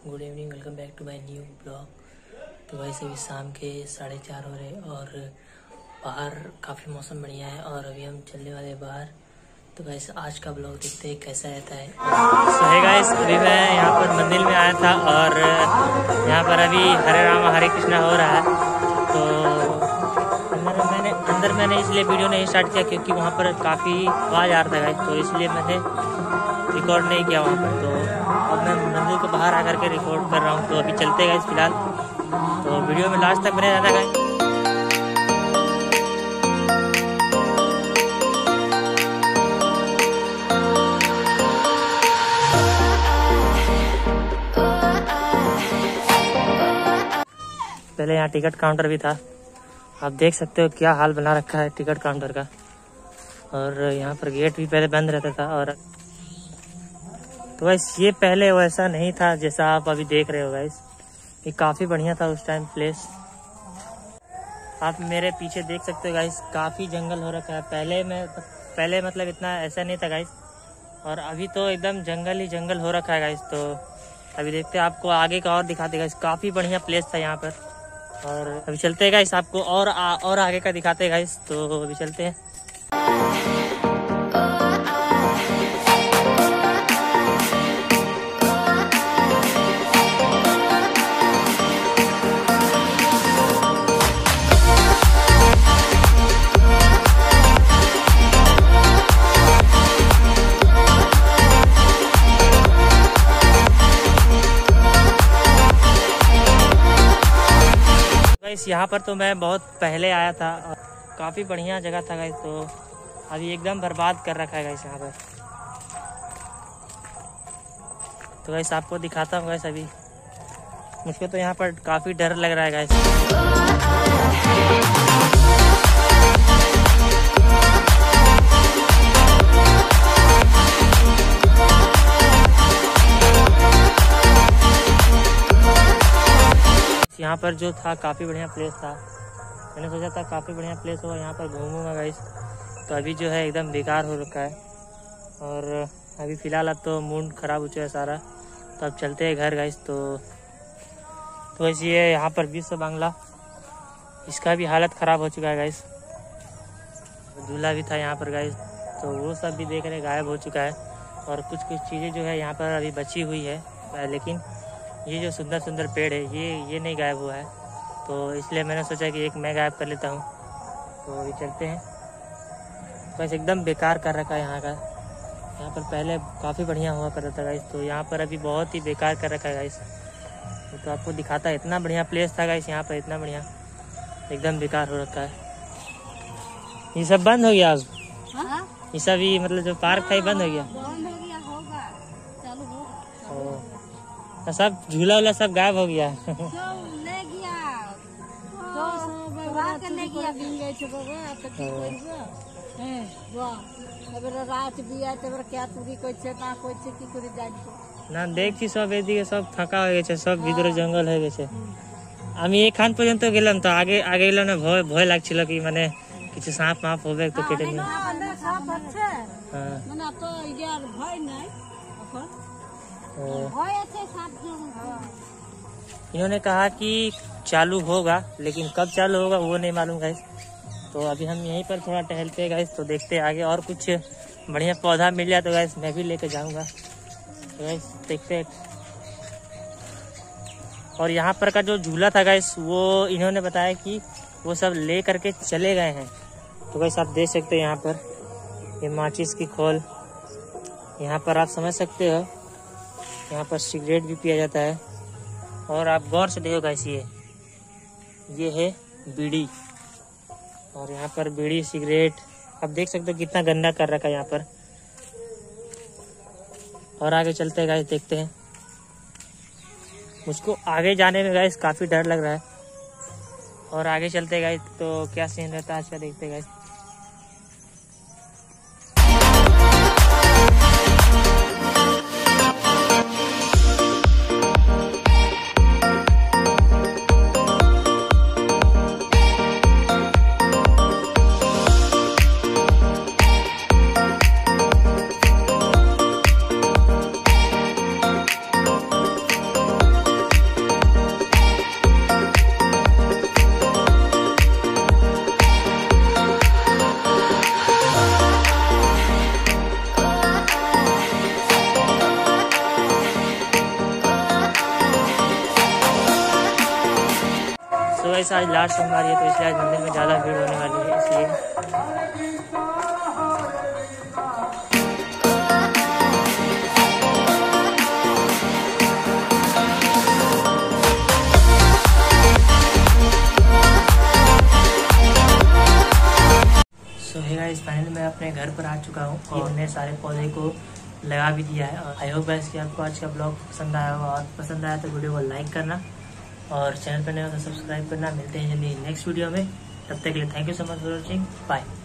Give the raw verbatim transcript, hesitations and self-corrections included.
Good evening, welcome back to my new blog. तो वैसे अभी शाम के साढ़े चार हो रहे और बाहर काफ़ी मौसम बढ़िया है और अभी हम चलने वाले हैं बाहर। तो वैसे आज का ब्लॉग देखते हैं कैसा रहता है। सो हे गाइस, अभी मैं यहाँ पर मंदिर में आया था और यहाँ पर अभी हरे राम हरे कृष्णा हो रहा है। तो अंदर मैंने अंदर मैंने इसलिए वीडियो नहीं स्टार्ट किया क्योंकि वहाँ पर काफ़ी आवाज़ आ रहा था गाइस, तो इसलिए मैंने रिकॉर्ड नहीं किया वहाँ पर। तो अब मैं मंदिर के बाहर आकर के रिकॉर्ड कर रहा हूँ। तो अभी चलते गाइस फिलहाल, तो वीडियो में लास्ट तक बने रहना गाइस। पहले यहाँ टिकट काउंटर भी था, आप देख सकते हो क्या हाल बना रखा है टिकट काउंटर का। और यहाँ पर गेट भी पहले बंद रहता था। और तो गाइस ये पहले वैसा नहीं था जैसा आप अभी देख रहे हो गाइस, ये काफ़ी बढ़िया था उस टाइम प्लेस। आप मेरे पीछे देख सकते हो गाइस, काफ़ी जंगल हो रखा है। पहले में पहले मतलब इतना ऐसा नहीं था गाइस, और अभी तो एकदम जंगल ही जंगल हो रखा है गाइस। तो अभी देखते हैं, आपको आगे का और दिखाते गाइस, काफ़ी बढ़िया प्लेस था यहाँ पर। और अभी चलते हैं गाइस, आपको और आ, और आगे का दिखाते हैं गाइस। तो अभी चलते हैं। गाइस यहाँ पर तो मैं बहुत पहले आया था और काफ़ी बढ़िया जगह था गाइस। तो अभी एकदम बर्बाद कर रखा है गाइस यहाँ पर। तो गाइस आपको दिखाता हूँ गाइस, अभी मुझको तो यहाँ पर काफ़ी डर लग रहा है गाइस। यहाँ पर जो था काफ़ी बढ़िया प्लेस था, मैंने सोचा था काफ़ी बढ़िया प्लेस होगा, यहाँ पर घूमूंगा गाइस। तो अभी जो है एकदम बेकार हो रखा है। और अभी फ़िलहाल अब तो मूड ख़राब हो चुका है सारा। तो अब चलते हैं घर गाइस। तो तो वैसे ये यहाँ पर विश्व बांग्ला, इसका भी हालत ख़राब हो चुका है गाइस। झूला भी था यहाँ पर गाइस, तो वो सब भी देख रहे गायब हो चुका है। और कुछ कुछ चीज़ें जो है यहाँ पर अभी बची हुई है, लेकिन ये जो सुंदर सुंदर पेड़ है ये ये नहीं गायब हुआ है। तो इसलिए मैंने सोचा कि एक मैं गायब कर लेता हूँ। तो अभी चलते हैं। बस एकदम बेकार कर रखा है यहाँ का। यहाँ पर पहले काफ़ी बढ़िया हुआ करता था गाइस, तो यहाँ पर अभी बहुत ही बेकार कर रखा है गाइस। तो आपको दिखाता है, इतना बढ़िया प्लेस था गाइस यहाँ पर, इतना बढ़िया, एकदम बेकार हो रखा है। ये सब बंद हो गया अब, ये सब ही मतलब जो पार्क था ये बंद हो गया। तो सब झूला वूला सब गायब हो गया। ना देखছি सब এদিকে সব ফাঁকা হয়ে গেছে, সব ভিতরে জঙ্গল হয়ে গেছে। আমি এখান পর্যন্ত গেলাম, তো আগে আগে গেলাম না, ভয় ভয় লাগছিল কি মানে কিছু সাপ মাপ হবে তো কেটে নিয়ে। इन्होंने कहा कि चालू होगा, लेकिन कब चालू होगा वो नहीं मालूम गाइस। तो अभी हम यहीं पर थोड़ा टहलते हैं गाइस। तो देखते हैं आगे और कुछ बढ़िया पौधा मिल जाए तो गाइस मैं भी लेके जाऊंगा। तो गाइस देखते हैं। और यहाँ पर का जो झूला था गाइस, वो इन्होंने बताया कि वो सब ले करके चले गए हैं। तो गाइस आप देख सकते हैं यहाँ पर ये माचिस की खोल, यहाँ पर आप समझ सकते हो, यहाँ पर सिगरेट भी पिया जाता है। और आप गौर से देखो गाइस, ये ये है बीड़ी, और यहाँ पर बीड़ी सिगरेट आप देख सकते हो कितना गंदा कर रखा है यहाँ पर। और आगे चलते हैं गाइस, देखते हैं। मुझको आगे जाने में गाइस काफ़ी डर लग रहा है। और आगे चलते हैं गाइस, तो क्या सीन रहता है आज का देखते हैं गाइस। गाइस आज लास्ट सोमवार है, तो इसलिए आज मंदिर में ज़्यादा भीड़ होने वाली है, इसलिए सो है गाइस फाइनली मैं अपने घर पर आ चुका हूँ और हमने सारे पौधे को लगा भी दिया है। आई होप गाइस कि आपको आज का ब्लॉग पसंद आया होगा, और पसंद आया तो वीडियो को लाइक करना और चैनल पर नए हो तो सब्सक्राइब करना। मिलते हैं जल्दी नेक्स्ट वीडियो में, तब तक के लिए thank you so much for watching, bye.